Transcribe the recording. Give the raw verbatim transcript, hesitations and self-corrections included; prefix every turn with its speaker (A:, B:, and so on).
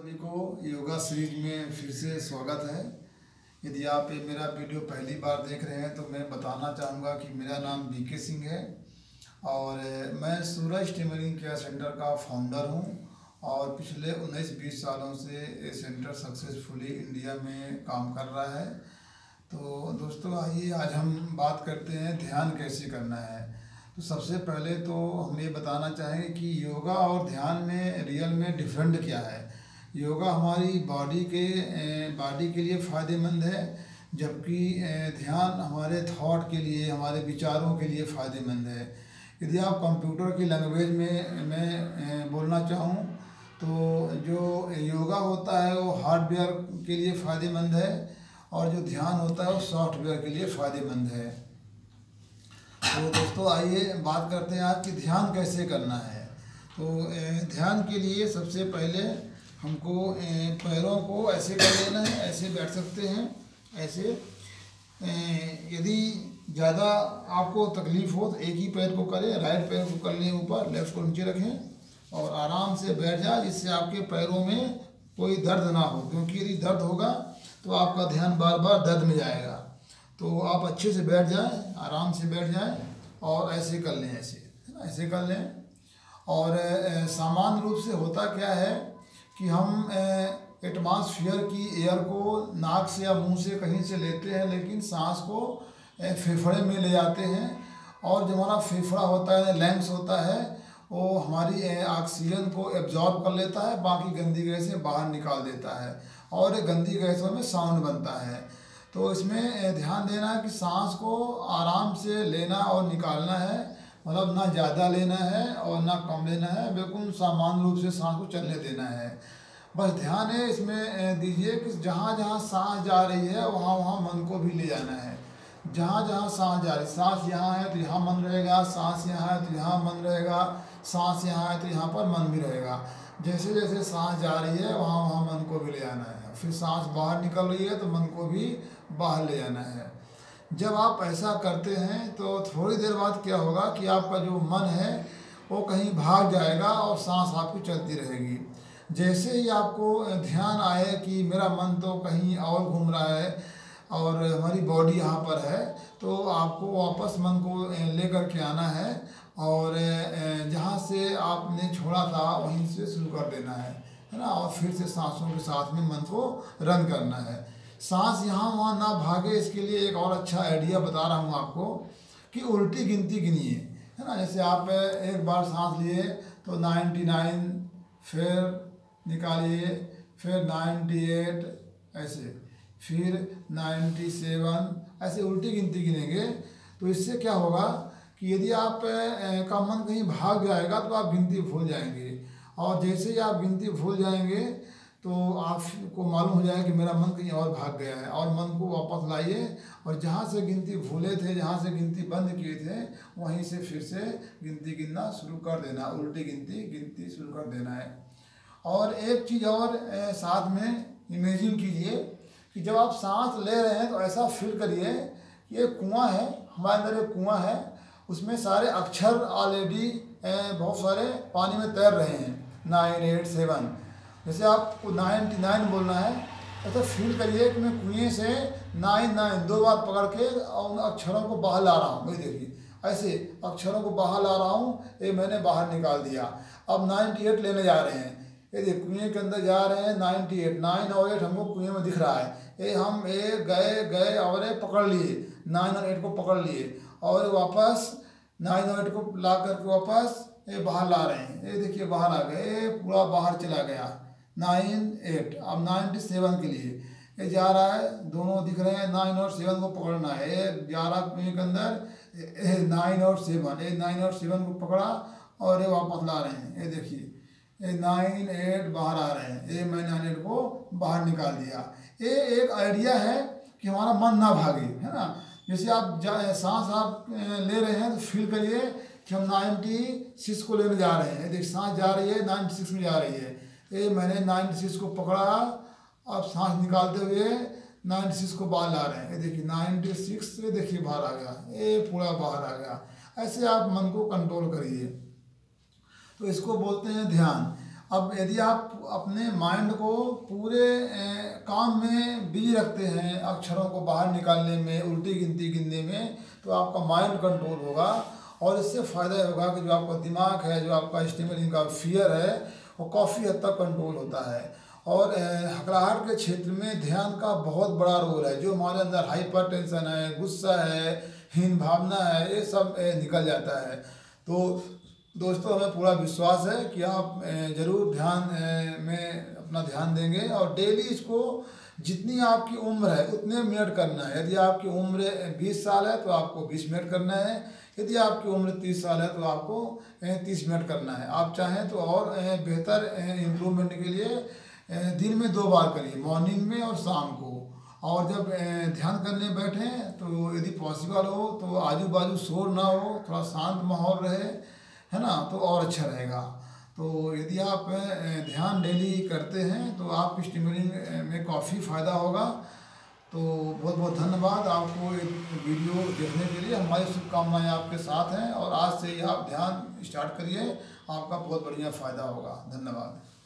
A: सभी को योगा सीरीज में फिर से स्वागत है। यदि आप ये मेरा वीडियो पहली बार देख रहे हैं तो मैं बताना चाहूँगा कि मेरा नाम बी के सिंह है और मैं सूरज टेमरिंग केयर सेंटर का फाउंडर हूँ और पिछले उन्नीस बीस सालों से ये सेंटर सक्सेसफुली इंडिया में काम कर रहा है। तो दोस्तों आइए आज हम बात करते हैं ध्यान कैसे करना है। तो सबसे पहले तो हम ये बताना चाहेंगे कि योगा और ध्यान में रियल में डिफरेंट क्या है। योगा हमारी बॉडी के बॉडी के लिए फ़ायदेमंद है, जबकि ध्यान हमारे थॉट के लिए, हमारे विचारों के लिए फ़ायदेमंद है। यदि आप कंप्यूटर की लैंग्वेज में मैं बोलना चाहूँ तो जो योगा होता है वो हार्डवेयर के लिए फ़ायदेमंद है और जो ध्यान होता है वो सॉफ्टवेयर के लिए फ़ायदेमंद है। तो दोस्तों आइए बात करते हैं आज कि ध्यान कैसे करना है। तो ध्यान के लिए सबसे पहले हमको पैरों को ऐसे कर लेना है, ऐसे बैठ सकते हैं ऐसे। यदि ज़्यादा आपको तकलीफ़ हो तो एक ही पैर को करें, राइट पैर को कर लें ऊपर, लेफ्ट को नीचे रखें और आराम से बैठ जाए, जिससे आपके पैरों में कोई दर्द ना हो, क्योंकि यदि दर्द होगा तो आपका ध्यान बार बार दर्द में जाएगा। तो आप अच्छे से बैठ जाएं, आराम से बैठ जाएं और ऐसे कर लें, ऐसे ऐसे कर लें। और सामान्य रूप से होता क्या है कि हम एटमॉस्फेयर की एयर को नाक से या मुंह से कहीं से लेते हैं, लेकिन सांस को फेफड़े में ले जाते हैं और जो हमारा फेफड़ा होता है, लंग्स होता है, वो हमारी ऑक्सीजन को एब्जॉर्ब कर लेता है, बाकी गंदी गैसें बाहर निकाल देता है और गंदी गैसों में साउंड बनता है। तो इसमें ध्यान देना है कि सांस को आराम से लेना और निकालना है, मतलब ना ज़्यादा लेना है और ना कम लेना है, बिल्कुल सामान्य रूप से सांस को चलने देना है। बस ध्यान है इसमें दीजिए कि जहाँ जहाँ सांस जा रही है वहाँ वहाँ मन को भी ले जाना है। जहाँ जहाँ सांस जा रही, सांस यहाँ है तो यहाँ मन रहेगा, सांस यहाँ है तो यहाँ मन रहेगा, सांस यहाँ है तो यहाँ पर मन भी रहेगा। जैसे जैसे सांस जा रही है वहाँ वहाँ मन को भी ले जाना है। फिर सांस बाहर निकल रही है तो मन को भी बाहर ले जाना है। जब आप ऐसा करते हैं तो थोड़ी देर बाद क्या होगा कि आपका जो मन है वो कहीं भाग जाएगा और सांस आपकी चलती रहेगी। जैसे ही आपको ध्यान आए कि मेरा मन तो कहीं और घूम रहा है और हमारी बॉडी यहाँ पर है, तो आपको वापस मन को लेकर के आना है और जहाँ से आपने छोड़ा था वहीं से शुरू कर देना है, है ना। और फिर से सांसों के साथ में मन को रन करना है। सांस यहाँ वहाँ ना भागे, इसके लिए एक और अच्छा आइडिया बता रहा हूँ आपको कि उल्टी गिनती गिनिए, है ना। जैसे आप एक बार सांस लिए तो नाइन्टी नाइन, फिर निकालिए, फिर नाइन्टी एट, ऐसे, फिर नाइन्टी सेवन, ऐसे उल्टी गिनती गिनेंगे। तो इससे क्या होगा कि यदि आप का मन कहीं भाग जाएगा तो आप गिनती भूल जाएंगे और जैसे ही आप गिनती भूल जाएंगे तो आपको मालूम हो जाएगा कि मेरा मन कहीं और भाग गया है, और मन को वापस लाइए और जहाँ से गिनती भूले थे, जहाँ से गिनती बंद किए थे, वहीं से फिर से गिनती गिनना शुरू कर देना, उल्टी गिनती गिनती शुरू कर देना है। और एक चीज़ और साथ में इमेजिन कीजिए कि जब आप सांस ले रहे हैं तो ऐसा फील करिए कि एक कुआं है, हमारे अंदर एक कुआं है, उसमें सारे अक्षर ऑलरेडी बहुत सारे पानी में तैर रहे हैं, नाइन एट सेवन। जैसे आपको नाइन्टी नाइन बोलना है, ऐसा फील करिए कि मैं कुएं से नाइन नाइन दो बार पकड़ के और उन अक्षरों को बाहर ला रहा हूँ। ये देखिए ऐसे अक्षरों को बाहर ला रहा हूँ, ये मैंने बाहर निकाल दिया। अब नाइन्टी एट लेने जा रहे हैं, ये देखिए कुएं के अंदर जा रहे हैं, नाइन्टी एट, नाइन और एट हमको कुएं में दिख रहा है। ये हम ए गए गए और ये पकड़ लिए, नाइन और एट को पकड़ लिए और वापस नाइन और एट को ला करके वापस ये बाहर ला रहे हैं। ये देखिए बाहर आ गए, ये पूरा बाहर चला गया, नाइन एट। अब नाइन्टी सेवन के लिए ये जा रहा है, दोनों दिख रहे हैं, नाइन और सेवन को पकड़ना है। ये जा रहा कुएं के अंदर, नाइन और सेवन, ये नाइन और सेवन को पकड़ा और ये वापस ला रहे हैं। ये देखिए ये नाइन एट बाहर आ रहे हैं, ये मैंने नाइन एट को बाहर निकाल दिया। ये एक आइडिया है कि हमारा मन ना भागे, है ना। जैसे आप सांस आप ले रहे हैं तो फील करिए कि हम नाइन्टी सिक्स को लेने जा रहे हैं। देखिए सांस जा रही है, नाइन्टी सिक्स में जा रही है, ये मैंने नाइन्टी सिक्स को पकड़ा, अब सांस निकालते हुए नाइन्टी सिक्स को बाहर ला रहे हैं। ये देखिए नाइन्टी सिक्स, ये देखिए बाहर आ गया, ये पूरा बाहर आ गया। ऐसे आप मन को कंट्रोल करिए, तो इसको बोलते हैं ध्यान। अब यदि आप अपने माइंड को पूरे काम में बिजी रखते हैं, अक्षरों को बाहर निकालने में, उल्टी गिनती गिनने में, तो आपका माइंड कंट्रोल होगा और इससे फ़ायदा होगा कि जो आपका दिमाग है, जो आपका स्टिमुलिंग का फियर है, वो काफ़ी हद तक कंट्रोल होता है। और हकलाहट के क्षेत्र में ध्यान का बहुत बड़ा रोल है। जो हमारे अंदर हाइपर टेंशन है, गुस्सा है, हीन भावना है, ये सब निकल जाता है। तो दोस्तों, हमें पूरा विश्वास है कि आप ज़रूर ध्यान में अपना ध्यान देंगे और डेली इसको जितनी आपकी उम्र है उतने मिनट करना है। यदि आपकी उम्र बीस साल है तो आपको बीस मिनट करना है, यदि आपकी उम्र तीस साल है तो आपको तीस मिनट करना है। आप चाहें तो और बेहतर इम्प्रूवमेंट के लिए दिन में दो बार करिए, मॉर्निंग में और शाम को। और जब ध्यान करने बैठें तो यदि पॉसिबल हो तो आजू बाजू शोर ना हो, थोड़ा शांत माहौल रहे, है ना, तो और अच्छा रहेगा। तो यदि आप ध्यान डेली करते हैं तो आपकी स्टिमुलिंग में काफ़ी फ़ायदा होगा। तो बहुत बहुत धन्यवाद आपको एक वीडियो देखने के लिए। हमारी शुभकामनाएं आपके साथ हैं और आज से ही आप ध्यान स्टार्ट करिए, आपका बहुत बढ़िया फ़ायदा होगा। धन्यवाद।